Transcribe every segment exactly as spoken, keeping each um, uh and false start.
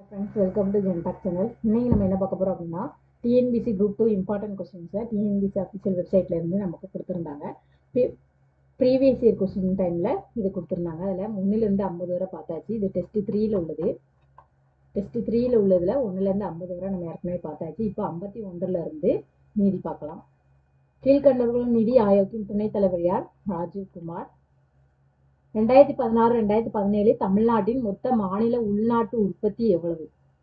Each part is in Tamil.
ஃப்ரெண்ட்ஸ், வெல்கம் டு ஜென்டாக் சேனல். இன்னைக்கு நம்ம என்ன பார்க்க போறோம் அப்படின்னா, டிஎன்பிசி குரூப் டூ இம்பார்ட்டன்ட் கொஸ்டின்ஸை டிஎன்பிசி அஃபிஷியல் வெப்சைட்ல இருந்து நமக்கு கொடுத்துருந்தாங்க. ப்ரீவியஸ் இயர் கொஸ்டின் டைம்ல இது கொடுத்துருந்தாங்க. அதில் ஒன்னுலேருந்து ஐம்பது வரை பார்த்தாச்சு. இது டெஸ்ட் த்ரீல உள்ளது. டெஸ்ட் த்ரீல உள்ளதுல ஒன்னுலேருந்து ஐம்பது வரை நம்ம ஏற்கனவே பார்த்தாச்சு. இப்போ ஐம்பத்தி ஒன்றுல இருந்து மீதி பார்க்கலாம். கீழ்கண்டவர்களும் நிதி ஆயோக்கின் துணைத் தலைவர் யார்? ராஜீவ்குமார். ரெண்டாயிரத்தி பதினாறு ரெண்டாயிரத்தி பதினேழு தமிழ்நாட்டின் மொத்த மாநில உள்நாட்டு உற்பத்தி எவ்வளவு?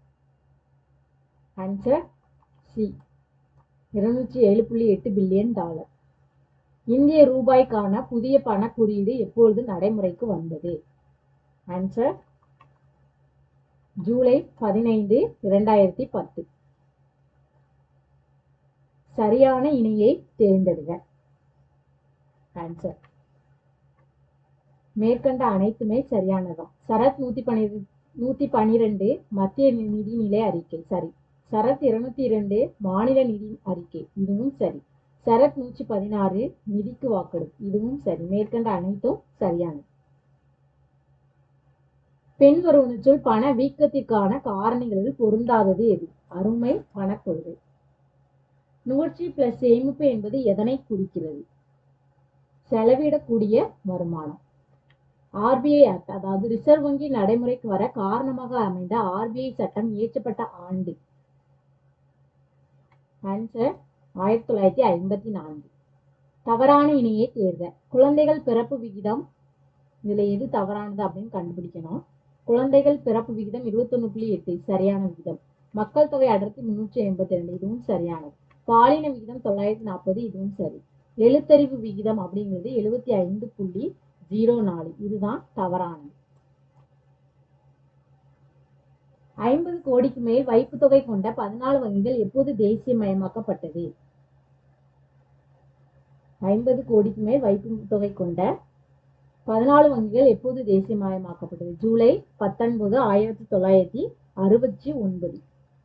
ஆன்சர் சி, இருநூற்றி ஏழு புள்ளி எட்டு பில்லியன் டாலர். இந்திய ரூபாய்க்கான புதிய பண குறியீடு எப்பொழுது நடைமுறைக்கு வந்தது? ஆன்சர் ஜூலை பதினைந்து இரண்டாயிரத்தி பத்து. சரியான இணையை தேர்ந்தெடுக. ஆன்சர் மேற்கண்ட அனைத்துமே சரியானதான். சரத் நூத்தி பன்னிரெண்டு நூத்தி பனிரெண்டு மத்திய நிதி நிலை அறிக்கை சரி. சரத் இருநூத்தி இரண்டு மாநில நிதி அறிக்கை, இதுவும் சரி. சரத் நூற்றி பதினாறு நிதிக்கு வாக்கெடுப்பு, இதுவும் சரி. மேற்கண்ட அனைத்தும் சரியானது. பின்வருவனற்றுள் பண வீக்கத்திற்கான காரணிகளில் பொருந்தாதது எது? அருமை பணக்கொள்கை. நுகர்ச்சி பிளஸ் சேமிப்பு என்பது எதனை குறிக்கிறது? செலவிடக்கூடிய வருமானம். ஆர்பிஐ ஆக்ட், அதாவது ரிசர்வ் வங்கி நடைமுறைக்கு வர காரணமாக அமைந்த ஆர்பிஐ சட்டம் இயற்றப்பட்ட ஆண்டு? ஆன்சர் ஆயிரத்தி தொள்ளாயிரத்தி ஐம்பத்தி நான்கு. தவறான இணையை தேர்க. குழந்தைகள் பிறப்பு விகிதம், இதுல எது தவறானது அப்படின்னு கண்டுபிடிக்கணும். குழந்தைகள் பிறப்பு விகிதம் இருபத்தி ஒண்ணு புள்ளி எட்டு, சரியான விகிதம். மக்கள் தொகை அடர்த்தி முன்னூற்றி ஐம்பத்தி ரெண்டு, இதுவும் சரியானது. பாலின விகிதம் தொள்ளாயிரத்தி நாற்பது, இதுவும் சரி. எழுத்தறிவு விகிதம் அப்படிங்கிறது எழுபத்தி ஐந்து புள்ளி ஜீரோ நாலு, இதுதான் தவறானது. ஐம்பது கோடிக்கு மேல் வைப்பு தொகை கொண்ட பதினாலு வங்கிகள் எப்போது தேசியமயமாக்கப்பட்டது? ஐம்பது கோடிக்கு மேல் வைப்பு தொகை கொண்ட பதினாலு வங்கிகள் எப்போது தேசியமயமாக்கப்பட்டது? ஜூலை பத்தொன்பது ஆயிரத்தி தொள்ளாயிரத்தி அறுபத்தி ஒன்பது.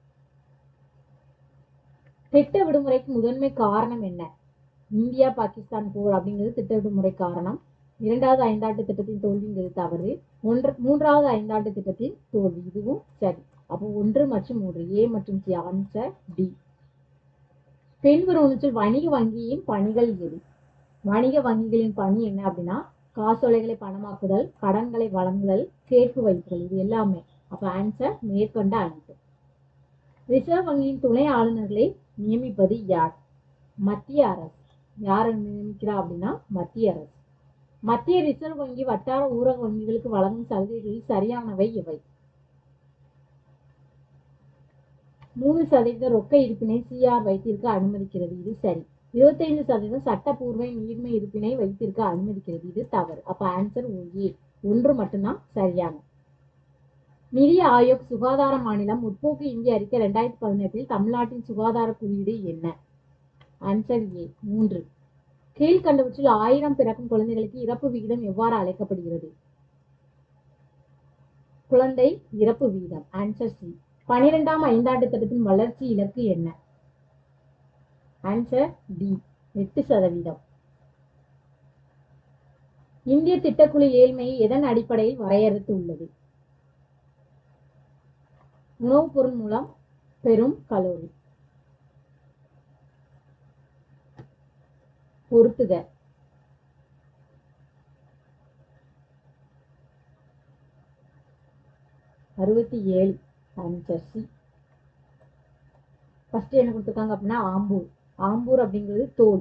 திட்ட விடுமுறைக்கு முதன்மை காரணம் என்ன? இந்தியா பாகிஸ்தான் போர் அப்படிங்கிறது திட்ட விடுமுறை காரணம். இரண்டாவது ஐந்தாண்டு திட்டத்தின் தோல்விங்கிறது தவறு. ஒன்று மூன்றாவது ஐந்தாண்டு திட்டத்தின் தோல்வி, இதுவும் சரி. அப்போ ஒன்று மற்றும் மூன்று, ஏ மற்றும் சி. Answer D. பின்வருவனவற்றில் வணிக வங்கியின் பணிகள் எது? வணிக வங்கிகளின் பணி என்ன அப்படின்னா, காசோலைகளை பணமாக்குதல், கடன்களை வழங்குதல், கேட்பு வைப்புகள், இது எல்லாமே. அப்ப ஆன்சர் மேற்கொண்ட அனைத்து. ரிசர்வ் வங்கியின் துணை ஆளுநர்களை நியமிப்பது யார்? மத்திய அரசு. யாரை நியமிக்கிறா அப்படின்னா மத்திய அரசு. மத்திய ரிசர்வ் வங்கி வட்டார ஊரக வங்கிகளுக்கு வழங்கும் சலுகைகளில் சரியானவை எவை? மூணு சதவீத ரொக்க இருப்பினை சிஆர் வைத்திருக்க அனுமதிக்கிறது, இது சரி. இருபத்தி ஐந்து சதவீதம் சட்டப்பூர்வ நீர்மை இருப்பினை வைத்திருக்க அனுமதிக்கிறது, இது தவறு. அப்ப ஆன்சர் ஏ, ஒன்று மட்டும்தான் சரியானது. நிதி ஆயோக் சுகாதார மாநிலம் முற்போக்கு இந்திய அறிக்கை இரண்டாயிரத்தி பதினெட்டில் தமிழ்நாட்டின் சுகாதார குறியீடு என்ன? ஆன்சர் ஏ, மூன்று. கீழ்கண்டவற்றில் ஆயிரம் பிறக்கும் குழந்தைகளுக்கு இறப்பு விகிதம் எவ்வாறு அழைக்கப்படுகிறது? குழந்தை இறப்பு விகிதம். Answer C. பனிரெண்டாம் ஐந்தாண்டு திட்டத்தின் வளர்ச்சி இலக்கு என்ன? ஆன்சர் டி, எட்டு சதவீதம். இந்திய திட்டக்குழு ஏழ்மையை எதன் அடிப்படையில் வரையறுத்து உள்ளது? உணவுப் பொருள் மூலம் பெரும் கலோரி. பொறுத்துக. அறுபத்தி ஏழு. Answer C. ஃபர்ஸ்ட் என்ன கொடுத்துருக்காங்க அப்படின்னா ஆம்பூர். ஆம்பூர் அப்படிங்கிறது தோல்.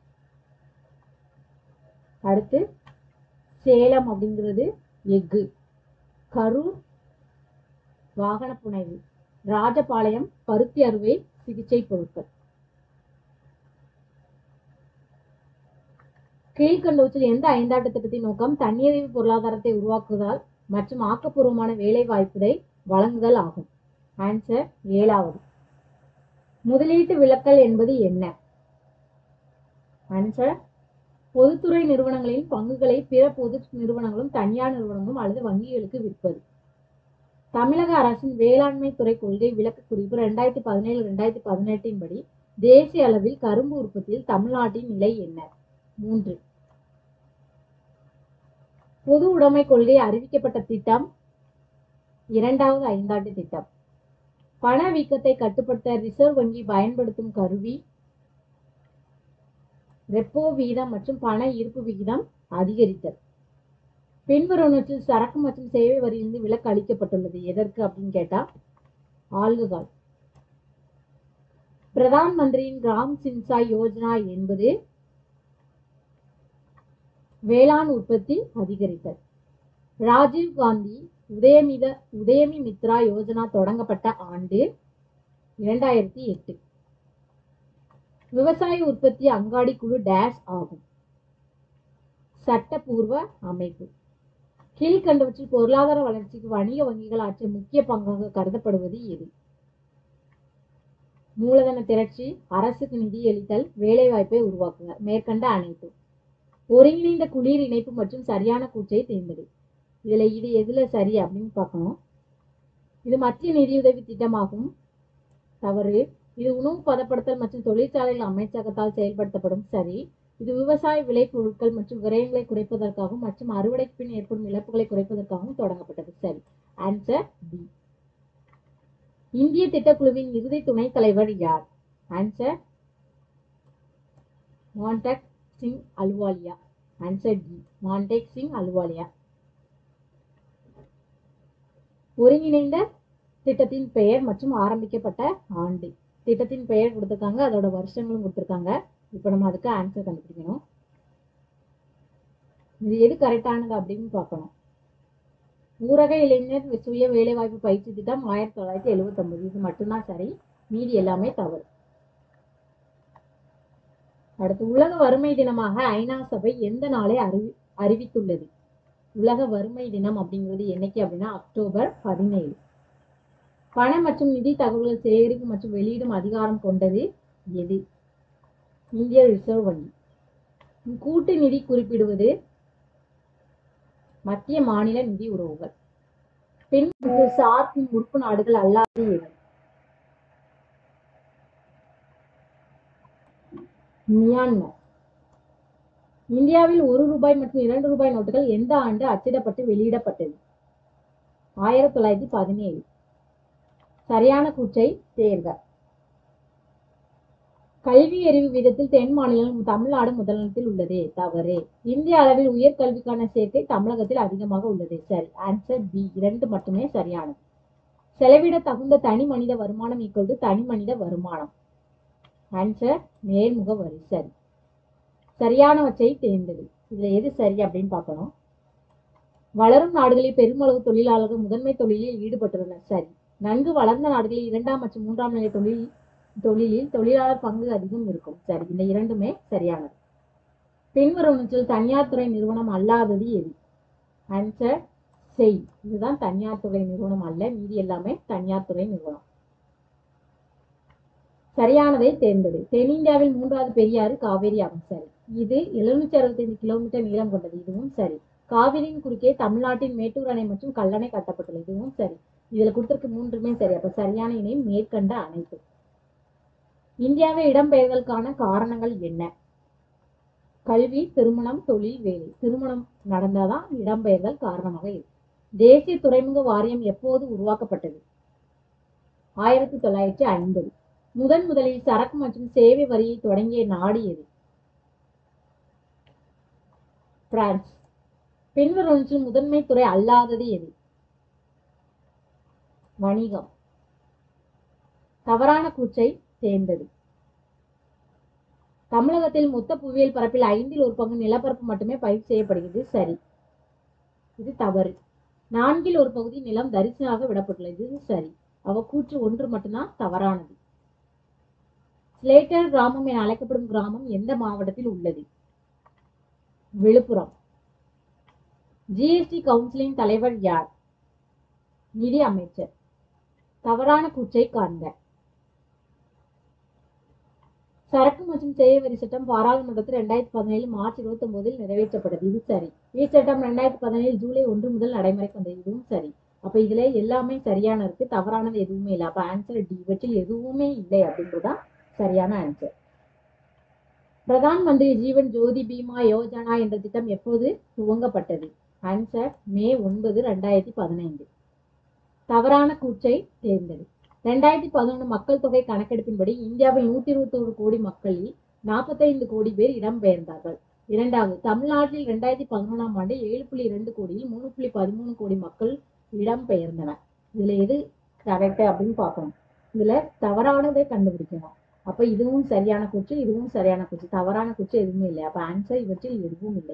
அடுத்து சேலம் அப்படிங்கிறது எஃகு. கரூர் வாகன புனைவு. ராஜபாளையம் பருத்தி அறுவை சிகிச்சை பொருட்கள். கீழ்கண்டவற்றில் எந்த ஐந்தாண்டு திட்டத்தின் நோக்கம் தன்னிறைவு பொருளாதாரத்தை உருவாக்குதல் மற்றும் ஆக்கப்பூர்வமான வேலை வாய்ப்புகளை வழங்குதல் ஆகும்? ஆன்சர் ஏழாவது. முதலீட்டு விலக்கல் என்பது என்ன? ஆன்சர் பொதுத்துறை நிறுவனங்களின் பங்குகளை பிற பொது நிறுவனங்களும் தனியார் நிறுவனங்களும் அல்லது வங்கிகளுக்கு விற்பது. தமிழக அரசின் வேளாண்மை துறை கொள்கை விளக்க குறிப்பு இரண்டாயிரத்தி பதினேழு இரண்டாயிரத்தி பதினெட்டின் படி தேசிய அளவில் கரும்பு உற்பத்தியில் தமிழ்நாட்டின் நிலை என்ன? மூன்று. பொது உடைமை கொள்கை அறிவிக்கப்பட்ட திட்டம் இரண்டாவது ஐந்தாண்டு திட்டம். பணவீக்கத்தை கட்டுப்படுத்த ரிசர்வ் வங்கி பயன்படுத்தும் கருவி ரெப்போ வீதம் மற்றும் பண இருப்பு விகிதம் அதிகரித்தல். பின்வருவனவற்றில் சரக்கு மற்றும் சேவை வரியிலிருந்து விலக்கு அளிக்கப்பட்டுள்ளது எதற்கு அப்படின்னு கேட்டா ஆல்கஹால். பிரதான் மந்திரியின் கிராம் சின்சாய் யோஜனா என்பது வேளாண் உற்பத்தி அதிகரித்தல். ராஜீவ் காந்தி உதயமித உதயமி மித்ரா யோஜனா தொடங்கப்பட்ட ஆண்டு இரண்டாயிரத்தி எட்டு. விவசாய உற்பத்தி அங்காடி குழு டேஷ் ஆகும். சட்டப்பூர்வ அமைப்பு. கீழ்கண்டவற்றில் பொருளாதார வளர்ச்சிக்கு வணிக வங்கிகள் ஆற்றிய முக்கிய பங்காக கருதப்படுவது எது? மூலதன திரட்சி, அரசுக்கு நிதியளித்தல், வேலைவாய்ப்பை உருவாக்குங்க. மேற்கண்ட அனைத்தும். ஒருங்கிணைந்த குளிர் இணைப்பு மற்றும் சரியான கூற்றை தேர்ந்தெடு. இதுல இது எதுல சரி அப்படின்னு பார்க்கணும். இது மத்திய நிதியுதவி திட்டமாகும். தவறு. இது உணவு பதப்படுத்தல் மற்றும் தொழிற்சாலைகள் அமைச்சகத்தால் செயல்படுத்தப்படும். சரி. இது விவசாய விளை பொருட்கள் மற்றும் விரயங்களை குறைப்பதற்காகவும் மற்றும் அறுவடைக்கு பின் ஏற்படும் இழப்புகளை குறைப்பதற்காகவும் தொடங்கப்பட்டது. சரி. Answer D. இந்திய திட்டக்குழுவின் இறுதி துணைத் தலைவர் யார்? Answer Montek Singh Ahluwalia. Answer D. Montek Singh Ahluwalia. ஒருங்கிணைந்த திட்டத்தின் பெயர் மற்றும் ஆரம்பிக்கப்பட்ட ஆண்டு. திட்டத்தின் பெயர் கொடுத்திருக்காங்க, அதோட வருஷங்களும் கொடுத்திருக்காங்க. இப்போ நம்ம அதுக்கு ஆன்சர் கண்டுபிடிக்கணும். இது எது கரெக்டானது அப்படின்னு பார்க்கணும். ஊரக இளைஞர் சுய வேலைவாய்ப்பு பயிற்சி திட்டம் ஆயிரத்தி தொள்ளாயிரத்தி எழுபத்தி ஒன்பது. இது மட்டும்தான் சரி, மீதி எல்லாமே தவறு. அடுத்து, உலக வறுமை தினமாக ஐநா சபை எந்த நாளை அறிவி அறிவித்துள்ளது? உலக வறுமை தினம் அப்படிங்கிறது என்னைக்கு அப்படின்னா அக்டோபர் பதினேழு. பண மற்றும் நிதி தகவல்கள் சேகரிக்கும் மற்றும் வெளியிடும் அதிகாரம் கொண்டது எது? இந்திய ரிசர்வ் வங்கி. கூட்டு நிதி குறிப்பிடுவது மத்திய மாநில நிதி உறவுகள். பின் சார்பின் உறுப்பு நாடுகள் அல்லாது எது? மியான்மர். இந்தியாவில் ஒரு ரூபாய் மற்றும் இரண்டு ரூபாய் நோட்டுகள் எந்த ஆண்டு அச்சிடப்பட்டு வெளியிடப்பட்டது? ஆயிரத்தி தொள்ளாயிரத்தி பதினேழு. சரியான கூற்றை தேர்க. கல்வி அறிவு வீதத்தில் தென் மாநிலம் தமிழ்நாடு முதலிடத்தில் உள்ளது. தவறு. இந்திய அளவில் உயர்கல்விக்கான சேர்க்கை தமிழகத்தில் அதிகமாக உள்ளது. சரி. Answer B. இரண்டு மட்டுமே சரியானது. செலவிட தகுந்த தனி மனித வருமானம் ஈக்குவல் டு தனி மனித வருமானம். ஆன்சர் நேர்முக வரி. சரி. சரியானவற்றை தேர்ந்தெடு. இதுல எது சரி அப்படின்னு பார்க்கணும். வளரும் நாடுகளில் பெருமளவு தொழிலாளர்கள் முதன்மை தொழிலில் ஈடுபட்டுள்ளனர். சரி. நன்கு வளர்ந்த நாடுகளில் இரண்டாம் மற்றும் மூன்றாம் நிலை தொழில் தொழிலில் தொழிலாளர் பங்கு அதிகம் இருக்கும். சரி. இந்த இரண்டுமே சரியானது. பின்வருவனவற்றில் தனியார் துறை நிறுவனம் அல்லாதது எது? ஆன்சர் செய். இதுதான் தனியார் துறை நிறுவனம் அல்ல, மீதி எல்லாமே தனியார் துறை நிறுவனம். சரியானதை தேர்ந்தெடு. தென்னிந்தியாவில் மூன்றாவது பெரியாறு காவேரி ஆகும். சரி. இது எழுநூற்றி அறுபத்தி ஐந்து கிலோமீட்டர் நீளம் கொண்டது. இதுவும் சரி. காவிரியின் குறுக்கே தமிழ்நாட்டின் மேட்டூர் அணை மற்றும் கல்லணை கட்டப்பட்டுள்ளது. இதுவும் சரி. இதுல கொடுத்திருக்க மூன்றுமே சரி. அப்ப சரியான இணை மேற்கண்ட அனைத்து. இந்தியாவை இடம்பெயர்தலுக்கான காரணங்கள் என்ன? கல்வி, திருமணம், தொழில், வேலை. திருமணம் நடந்தாதான் இடம்பெயர்தல் காரணமாக இருக்கு. தேசிய துறைமுக வாரியம் எப்போது உருவாக்கப்பட்டது? ஆயிரத்தி தொள்ளாயிரத்தி ஐம்பது. முதன் முதலில் சரக்கு மற்றும் சேவை வரியை தொடங்கிய நாடு எது? பிரான்ஸ். பின்வருவனவற்றில் முதன்மை துறை அல்லாதது எது? வணிகம். தவறான கூற்றை தேர்ந்தெடு. தமிழகத்தில் மொத்த புவியியல் பரப்பில் ஐந்தில் ஒரு பங்கு நிலப்பரப்பு மட்டுமே பயிர் செய்யப்படுகிறது. சரி. இது தவறு. நான்கில் ஒரு பகுதி நிலம் தரிசனாக விடப்பட்டுள்ளது. இது சரி. அவ கூற்று ஒன்று மட்டும்தான் தவறானது. ஸ்லேட்டர் கிராமம் என அழைக்கப்படும் கிராமம் எந்த மாவட்டத்தில் உள்ளது? விழுப்புரம். ஜிஎஸ்டி கவுன்சிலின் தலைவர் யார்? நிதி அமைச்சர். தவறான கூற்றை காண்க. சரக்கு மற்றும் சேவை வரி சட்டம் பாராளுமன்றத்தில் இரண்டாயிரத்தி பதினேழு மார்ச் இருபத்தி ஒன்பதில் நிறைவேற்றப்பட்டது. இது சரி. இச்சட்டம் இரண்டாயிரத்தி பதினேழு ஜூலை ஒன்று முதல் நடைமுறைக்கு வந்தது. இதுவும் சரி. அப்ப இதுல எல்லாமே சரியான இருக்கு, தவறானது எதுவுமே இல்லை. அப்ப ஆன்சர் டி. இவற்றில் எதுவுமே இல்லை அப்படின்றதுதான் சரியான ஆன்சர். பிரதான் மந்திரி ஜீவன் ஜோதி பீமா யோஜனா என்ற திட்டம் எப்போது துவங்கப்பட்டது? ஆன்சர் மே ஒன்பது இரண்டாயிரத்தி பதினைந்து. தவறான கூற்றை தேர்ந்தெடு. ரெண்டாயிரத்தி பதினொன்று மக்கள் தொகை கணக்கெடுப்பின்படி இந்தியாவில் நூத்தி இருபத்தி ஒரு கோடி மக்களில் நாற்பத்தைந்து கோடி பேர் இடம்பெயர்ந்தார்கள். இரண்டாவது, தமிழ்நாட்டில் இரண்டாயிரத்தி பதினொன்றாம் ஆண்டு ஏழு புள்ளி இரண்டு கோடியில் மூணு புள்ளி பதிமூணு கோடி மக்கள் இடம்பெயர்ந்தனர். இதுல எது கரெக்ட் அப்படின்னு பார்க்கணும். இதுல தவறானதை கண்டுபிடிக்கணும். அப்ப இதுவும் சரியான கூற்று, இதுவும் சரியான கூற்று. தவறான கூற்று எதுவுமே இல்லை. அப்ப ஆன்சர் இவற்றில் எதுவும் இல்லை.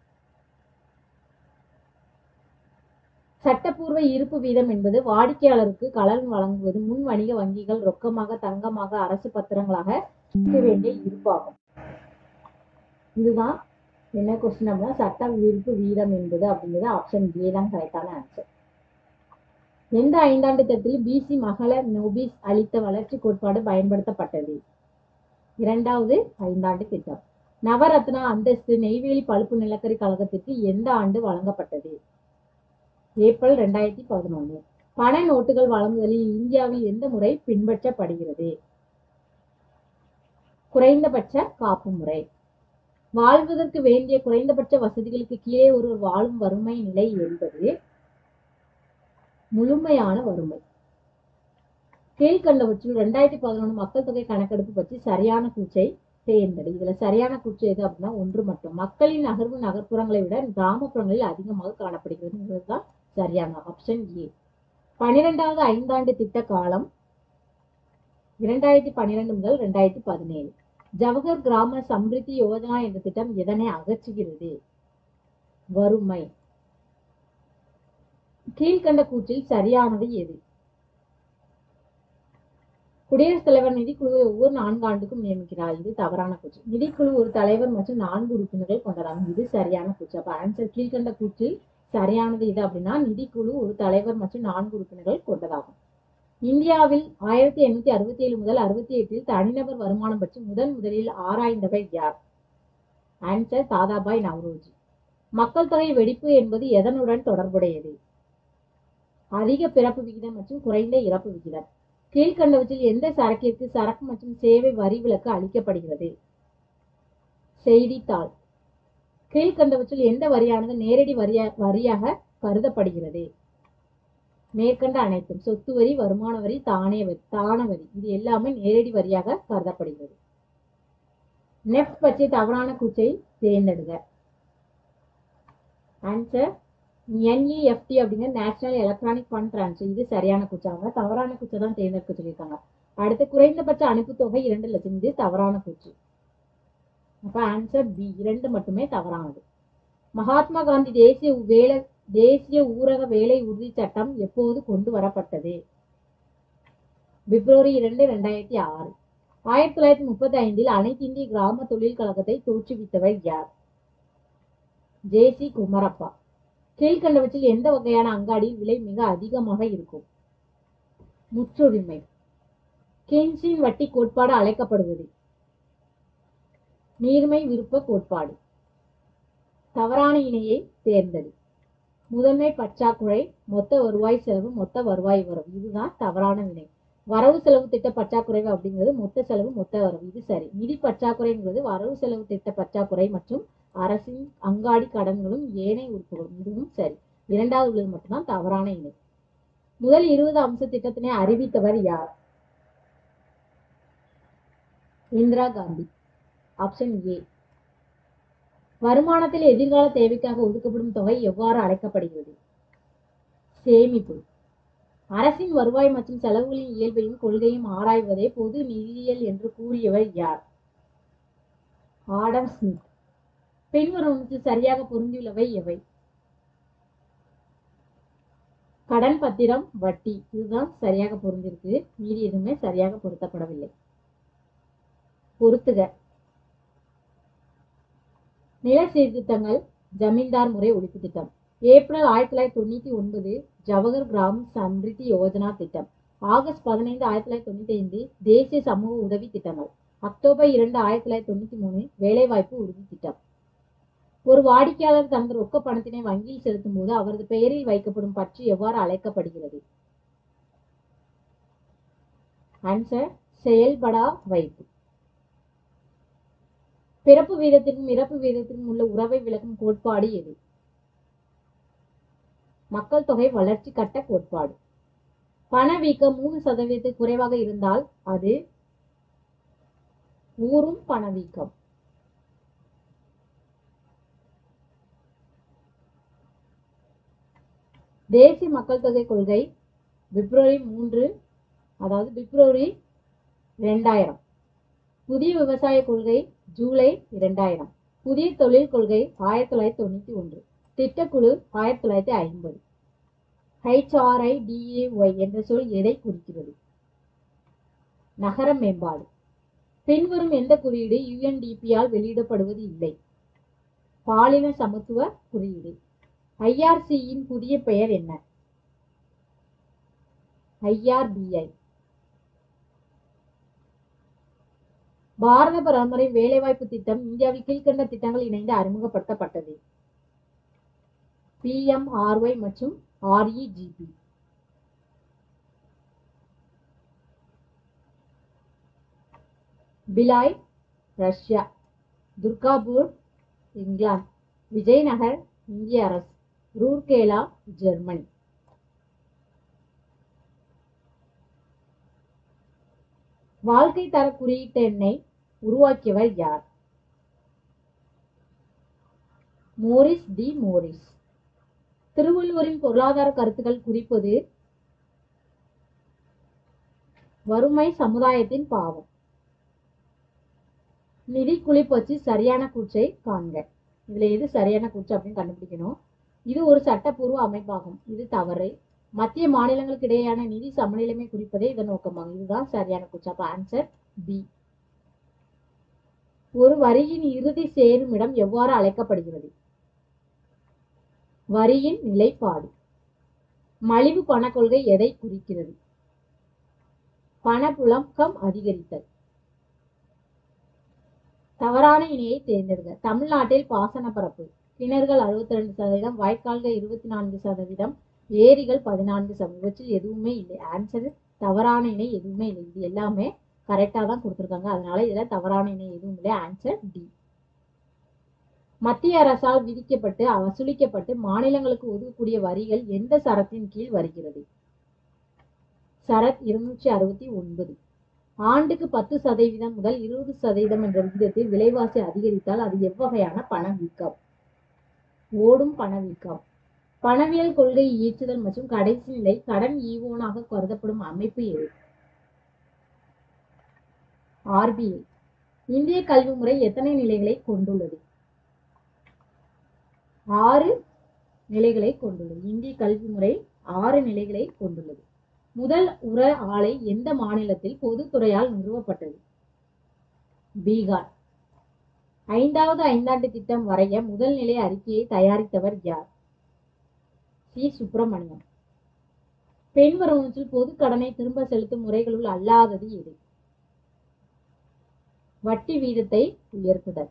சட்டப்பூர்வ இருப்பு வீதம் என்பது வாடிக்கையாளருக்கு கடன் வழங்குவது முன் வணிக வங்கிகள் ரொக்கமாக, தங்கமாக, அரசு பத்திரங்களாக விற்க வேண்டிய இருப்பாகும். இதுதான் என்ன கொஸ்டின் அப்படின்னா சட்ட இருப்பு வீதம் என்பது அப்படிங்கிறது ஆப்ஷன் ஏ தான் கரெக்டான ஆன்சர். எந்த ஐந்தாண்டு திட்டத்தில் பிசி மகள நோபிஸ் அளித்த வளர்ச்சி கோட்பாடு பயன்படுத்தப்பட்டது? இரண்டாவது ஐந்தாண்டு திட்டம். நவரத்னா அந்தஸ்து நெய்வேலி பழுப்பு நிலக்கரி கழகத்திற்கு எந்த ஆண்டு வழங்கப்பட்டது? ஏப்ரல் ரெண்டாயிரத்தி பதினொன்று. பண நோட்டுகள் வழங்குதலில் இந்தியாவில் எந்த முறை பின்பற்றப்படுகிறது? குறைந்தபட்ச காப்பு முறை. வாழ்வதற்கு வேண்டிய குறைந்தபட்ச வசதிகளுக்கு கீழே ஒருவர் வாழும் வறுமை நிலை என்பது முழுமையான வறுமை. கீழ்கண்டவற்றில் இரண்டாயிரத்தி பதினொன்று மக்கள் தொகை கணக்கெடுப்பு பற்றி சரியான கூற்றை தேர்ந்தெடு. இதுல சரியான கூற்று எது அப்படின்னா ஒன்று மட்டும். மக்களின் நகர்வு நகர்ப்புறங்களை விட கிராமப்புறங்களில் அதிகமாக காணப்படுகிறது. சரியான ஆப்ஷன் ஏ. பனிரெண்டாவது ஐந்தாண்டு திட்ட காலம் இரண்டாயிரத்தி பன்னிரண்டு முதல் இரண்டாயிரத்தி பதினேழு. ஜவஹர் கிராம சம்ரித்தி யோஜனா என்ற திட்டம் எதனை அகற்றுகிறது? வறுமை. கீழ்கண்ட கூற்றில் சரியானது எது? குடியரசுத் தலைவர் நிதிக்குழுவை ஒவ்வொரு நான்கு ஆண்டுக்கும் நியமிக்கிறார். இது தவறான கூற்று. நிதிக்குழு ஒரு தலைவர் மற்றும் நான்கு உறுப்பினர்கள் கொண்டதாகும். இது சரியான கூற்று. அப்ப ஆன்சர் கீழ்கண்ட கூற்றில் சரியானது இது அப்படின்னா நிதிக்குழு ஒரு தலைவர் மற்றும் நான்கு உறுப்பினர்கள் கொண்டதாகும். இந்தியாவில் ஆயிரத்தி எண்ணூத்தி அறுபத்தி ஏழு முதல் அறுபத்தி எட்டில் தனிநபர் வருமானம் பற்றி முதன் முதலில் ஆராய்ந்தவர் யார்? ஆன்சர் தாதாபாய் நவ்ரோஜி. மக்கள் தொகை வெடிப்பு என்பது எதனுடன் தொடர்புடையது? அதிக பிறப்பு விகிதம் மற்றும் குறைந்த இறப்பு விகிதம். கீழ்கண்டவற்றில் எந்த சரக்கிற்கு சரக்கு மற்றும் சேவை வரி விலக்கு அளிக்கப்படுகிறது? செய்தித்தாள். கீழ்கண்டவற்றில் எந்த வரியானது நேரடி வரியா வரியாக கருதப்படுகிறது? மேற்கண்ட அனைத்தும். சொத்து வரி, வருமான வரி, தானே வரி தான வரி இது எல்லாமே நேரடி வரியாக கருதப்படுகிறது. நெஃப்ட் பற்றி தவறான கூற்றை தேர்ந்தெடுங்க. ஆன்சர் என்இஎஃப்டி அப்படிங்கிற நேஷனல் எலக்ட்ரானிக் ஃபண்ட் டிரான்ஸ்ஃபர். இது சரியான கூற்றாங்க. தவறான கூற்றை தான் தேர்ந்தெடுக்க சொல்லியிருக்காங்க. அடுத்து குறைந்தபட்ச அனுப்பு தொகை இரண்டு லட்சம். இது தவறான கூற்று. அப்ப ஆன்சர் பி இரண்டு மட்டுமே தவறானது. மகாத்மா காந்தி தேசிய வேலை தேசிய ஊரக வேலை உறுதி சட்டம் எப்போது கொண்டு வரப்பட்டது? பிப்ரவரி இரண்டு இரண்டாயிரத்தி ஆறு. ஆயிரத்தி தொள்ளாயிரத்தி முப்பத்தி ஐந்தில் அனைத்து இந்திய கிராம தொழில் கழகத்தை தோற்றுவித்தவர் யார்? J C Kumarappa. கீழ்கண்டவற்றில் எந்த வகையான அங்காடியில் விலை மிக அதிகமாக இருக்கும்? முற்றுரிமை. கீன்ஸின் வட்டி கோட்பாடு அழைக்கப்படுவது? நீர்மை விருப்ப கோட்பாடு. தவறான இணையை தேர்ந்தெடு. முதன்மை பற்றாக்குறை, மொத்த வருவாய் செலவு, மொத்த வருவாய் வரவு. இதுதான் தவறான வினை. வரவு செலவு திட்ட பற்றாக்குறை அப்படிங்கிறது மொத்த செலவு மொத்த வரவு. இது சரி. நிதி பற்றாக்குறைங்கிறது வரவு செலவு திட்ட பற்றாக்குறை மற்றும் அரசின் அங்காடி கடன்களும் ஏனைய உறுப்புகளும். இதுவும் சரி. இரண்டாவது உள்ளது மட்டும்தான் தவறான இணை. முதல் இருபது அம்ச திட்டத்தினை அறிவித்தவர் யார்? இந்திரா காந்தி. Option A. வருமானத்தில் எதிர்கால தேவைக்காக ஒதுக்கப்படும் தொகை எவ்வாறு அழைக்கப்படுகிறது? சேமிப்பு. அரசின் வருவாய் மற்றும் செலவுகளின் இயல்பையும் கொள்கையும் ஆராய்வதே பொது நிதியியல் என்று கூறியவர் யார்? Adam Smith. பின்வருவனவற்றுக்கு சரியாக பொருந்தியுள்ளவை எவை? கடன் பத்திரம், வட்டி. இதுதான் சரியாக பொருந்திருக்கு. மீதி எதுவுமே சரியாக பொருத்தப்படவில்லை. பொருத்துக. நில சீர்திருத்தங்கள், ஜமீன்தார் முறை ஒழிப்பு திட்டம். ஏப்ரல் ஆயிரத்தி தொள்ளாயிரத்தி தொண்ணூத்தி ஒன்பது ஜவஹர் கிராம் சம்ரித்தி யோஜனா திட்டம். ஆகஸ்ட் பதினைந்து ஆயிரத்தி தொள்ளாயிரத்தி தொண்ணூத்தி ஐந்து தேசிய சமூக உதவி திட்டங்கள். அக்டோபர் இரண்டு ஆயிரத்தி தொள்ளாயிரத்தி தொண்ணூத்தி மூணு வேலைவாய்ப்பு உறுதி திட்டம். ஒரு வாடிக்கையாளர் தனது ரொக்க பணத்தினை வங்கியில் செலுத்தும் போது அவரது பெயரில் வைக்கப்படும் பற்று எவ்வாறு அழைக்கப்படுகிறது? ஆன்சர் செயல்படா வைப்பு. பிறப்பு வீதத்திற்கும் இறப்பு வீதத்திற்கும் உள்ள உறவை விளக்கும் கோட்பாடு எது? மக்கள் தொகை வளர்ச்சி கட்ட கோட்பாடு. பணவீக்கம் மூணு சதவீதத்துக்கு குறைவாக இருந்தால் அது ஊறும் பணவீக்கம். தேசிய மக்கள் தொகை கொள்கை பிப்ரவரி மூன்று அதாவது பிப்ரவரி இரண்டாயிரம். புதிய விவசாய கொள்கை ஜூலை இரண்டாயிரம். புதிய தொழில் கொள்கை ஆயிரத்தி தொள்ளாயிரத்தி தொண்ணூத்தி ஒன்று. திட்டக்குழு ஆயிரத்தி தொள்ளாயிரத்தி ஐம்பது. ஹெச்ஆர்ஐடிஏஒய் என்ற சொல் எதை குறிக்கிறது? நகர மேம்பாடு. பின்வரும் எந்த குறியீடு யுஎன்டிபியால் வெளியிடப்படுவது இல்லை? பாலின சமத்துவ குறியீடு. ஐஆர்சியின் புதிய பெயர் என்ன? ஐஆர்பிஐ. பாரத பிரதமரின் வேலைவாய்ப்பு திட்டம் இந்தியாவில் கீழ்கண்ட திட்டங்கள் இணைந்து அறிமுகப்படுத்தப்பட்டது. பிஎம்ஆர்ஒய் மற்றும் ஆர்இஜிபி. பிலாய் ரஷ்யா. துர்காபூர் இங்கிலாந்து. விஜயநகர் இந்திய அரசு. ரூர்கேலா ஜெர்மனி. வாழ்க்கை தர குறியீட்டு எண்ணை உருவாக்கியவர் யார்? Morris D Morris. திருவள்ளுவரின் பொருளாதார கருத்துக்கள் குறிப்பது வறுமை சமுதாயத்தின் பாவம். நிதி குளிப்பு வச்சு சரியான கூற்றை காண்க. இதுல எது சரியான கூற்று அப்படின்னு கண்டுபிடிக்கணும். இது ஒரு சட்டப்பூர்வ அமைப்பாகும். இது தவறு. மத்திய மாநிலங்களுக்கு இடையேயான நிதி சமநிலைமை குறிப்பதே இதன் நோக்கமாகும். இதுதான் சரியான கூற்று. அப்ப ஆன்சர் பி. ஒரு வரியின் இறுதி சேரும் இடம் எவ்வாறு அழைக்கப்படுகிறது? வரியின் நிலைப்பாடு. மலிவு பண கொள்கை எதை குறிக்கிறது? பணப்புழக்கம் அதிகரித்தல். தவறான இணையை தேர்ந்தெடுக்க. தமிழ்நாட்டில் பாசன பரப்பு கிணறுகள் அறுபத்தி ரெண்டு சதவீதம், வாய்க்கால்கள் இருபத்தி நான்கு சதவீதம், ஏரிகள் பதினான்கு சதவீதம். இவற்றில் எதுவுமே இல்லை. ஆன்சர் தவறான இணை எதுவுமே இல்லை. இது எல்லாமே கரெக்டா தான் கொடுத்துருக்காங்க. அதனால இதுல தவறான இணை எதுவும் இல்லை. Answer D. மத்திய அரசால் விதிக்கப்பட்டு வசூலிக்கப்பட்டு மாநிலங்களுக்கு ஒதுக்கக்கூடிய வரிகள் எந்த சரத்தின் கீழ் வருகிறது? சரத் இருநூற்றி அறுபத்தி ஒன்பது. ஆண்டுக்கு பத்து சதவீதம் முதல் இருபது சதவீதம் என்ற விகிதத்தில் விலைவாசி அதிகரித்தால் அது எவ்வகையான பணவீக்கம்? ஓடும் பணவீக்கம். பணவியல் கொள்கை இயற்றுதல் மற்றும் கடைசி நிலை கடன் ஈவோனாக கருதப்படும் அமைப்பு எது? ஆர்பிஐ. இந்திய கல்வி முறை எத்தனை நிலைகளை கொண்டுள்ளது? ஆறு நிலைகளை கொண்டுள்ளது. இந்திய கல்வி முறை ஆறு நிலைகளை கொண்டுள்ளது. முதல் உர ஆலை எந்த மாநிலத்தில் பொதுத்துறையால் நிறுவப்பட்டது? பீகார். ஐந்தாவது ஐந்தாண்டு திட்டம் வரைய முதல் நிலை அறிக்கையை தயாரித்தவர் யார்? சி சுப்பிரமணியம். பின்வருவனவற்றில் பொது கடனை திரும்ப செலுத்தும் முறைகளுள் அல்லாதது எது? வட்டி வீதத்தை உயர்த்துதல்.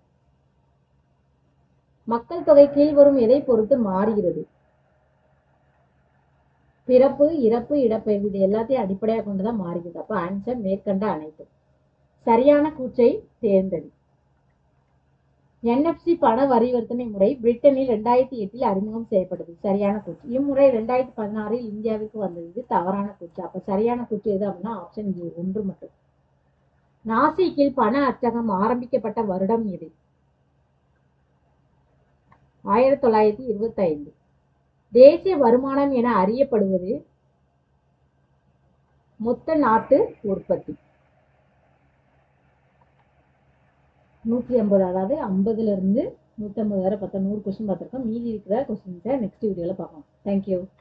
மக்கள் தொகை கீழ்வரும் எதை பொறுத்து மாறுகிறது? பிறப்பு, இறப்பு, இடப்பெயர்வு. இது எல்லாத்தையும் அடிப்படையாக கொண்டுதான் மாறுகிறது. அப்ப ஆன்சர் மேற்கண்ட அனைத்தும். சரியான கூற்றை தேர்ந்தெடு. என்எஃப்சி பண வரிவர்த்தனை முறை பிரிட்டனில் இரண்டாயிரத்தி எட்டில் அறிமுகம் செய்யப்பட்டது. சரியான கூற்று. இம்முறை இரண்டாயிரத்தி பதினாறில் இந்தியாவிற்கு வந்தது. இது தவறான கூற்று. அப்ப சரியான கூற்று எது அப்படின்னா ஆப்ஷன் ஏ ஒன்று மட்டும். நாசிக்கில் பண அச்சகம் ஆரம்பிக்கப்பட்ட வருடம் எது? ஆயிரத்தி தொள்ளாயிரத்தி இருபத்தி ஐந்து. தேசிய வருமானம் என அறியப்படுவது மொத்த நாட்டு உற்பத்தி. நூற்றி ஐம்பது அதாவது ஐம்பதுல இருந்து நூத்தி ஐம்பது வரை பார்த்தா நூறு கொஸ்டின் பார்த்திருக்கோம். மீதி இருக்கிற கொஸ்டின்ஸை நெக்ஸ்ட் வீடியோல பார்க்கலாம். தேங்க்யூ.